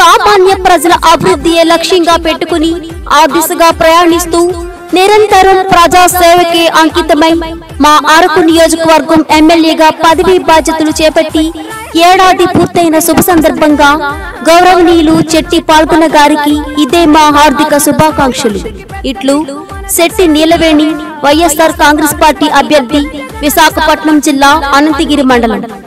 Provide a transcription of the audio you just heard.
సామాన్య ప్రజల అభివృద్ధియే లక్ష్యంగా పెట్టుకుని ఆ దిశగా ప్రయాణిస్తూ నిరంతరం ప్రజా సేవకే అంకితమై మా అరకు నియోజకవర్గం ఎమ్మెల్యేగా పదవీ బాధ్యతలు చేపట్టి ఏడాది పూర్తయిన శుభ సందర్భంగా గౌరవనీయులు చెట్టి పాల్గొన్న గారికి ఇదే మా హార్దిక శుభాకాంక్షలు. ఇట్లు శెట్టి నీలవేణి, వైఎస్ఆర్ కాంగ్రెస్ పార్టీ అభ్యర్థి, విశాఖపట్నం జిల్లా, అనంతగిరి మండలం.